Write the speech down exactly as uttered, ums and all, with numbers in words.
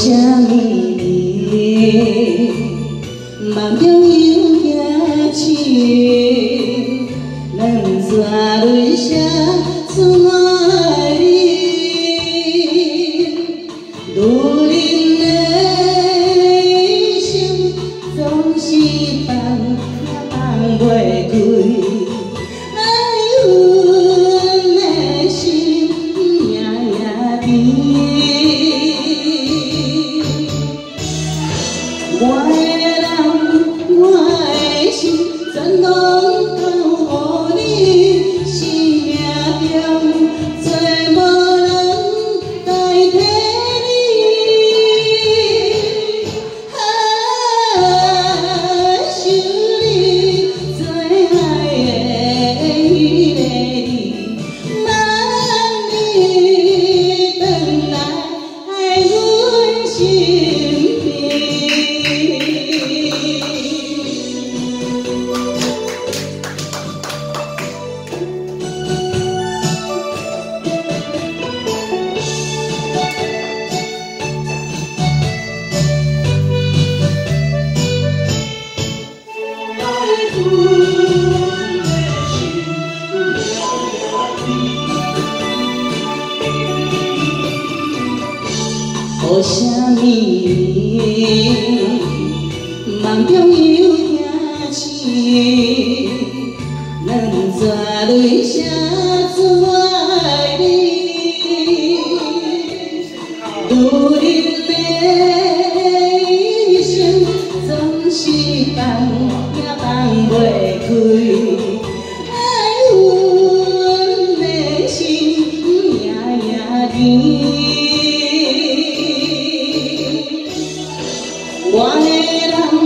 啥物你梦中有遐情，两逝泪写出我的你，如人的心总是放也放袂开。 我的人，我的心，全拢交予你，生命中最无人代替你。啊，想你最爱的迄个你，望你回来爱阮身边。 为啥物你梦中有遐情，两逝泪写出我的你，如人的心总是放也放袂开。 爱阮的心夜夜甜，我的人。